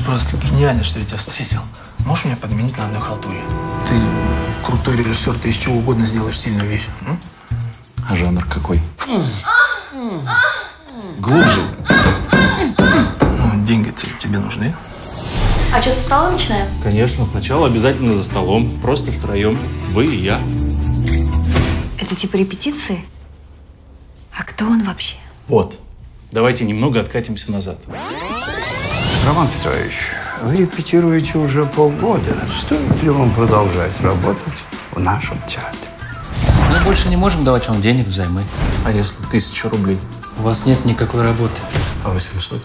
просто гениально, что я тебя встретил. Можешь меня подменить на одной халтуре? Ты крутой режиссер, ты из чего угодно сделаешь сильную вещь. А жанр какой? Глубже. Ну, деньги-то тебе нужны. А что, со стола начинаем? Конечно, сначала обязательно за столом. Просто втроем. Вы и я. Это типа репетиции? А кто он вообще? Вот. Давайте немного откатимся назад. Роман Петрович, вы репетируете уже полгода. Стоит ли вам продолжать работать в нашем театре? Мы больше не можем давать вам денег взаймы. А если 1000 рублей? У вас нет никакой работы. А 800?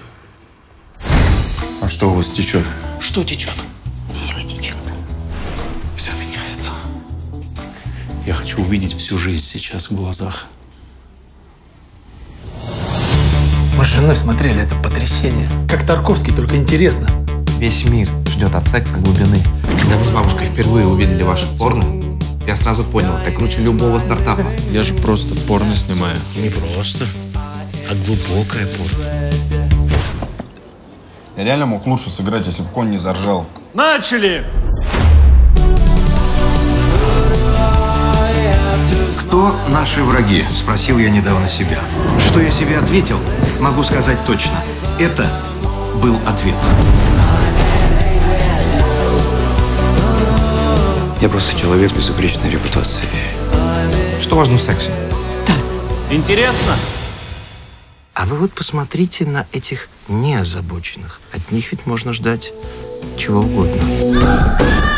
А что у вас течет? Что течет? Все течет. Все меняется. Я хочу увидеть всю жизнь сейчас в глазах. Мы с женой смотрели, это потрясение. Как Тарковский, только интересно. Весь мир ждет от секса глубины. Когда мы с бабушкой впервые увидели ваше порно, я сразу понял, это круче любого стартапа. Я же просто порно снимаю. Не просто, а глубокое порно. Я реально мог лучше сыграть, если бы конь не заржал. Начали! Кто наши враги? Спросил я недавно себя. Что я себе ответил, могу сказать точно. Это был ответ. Я просто человек с безупречной репутацией. Что важно в сексе? Интересно? А вы вот посмотрите на этих неозабоченных. От них ведь можно ждать чего угодно.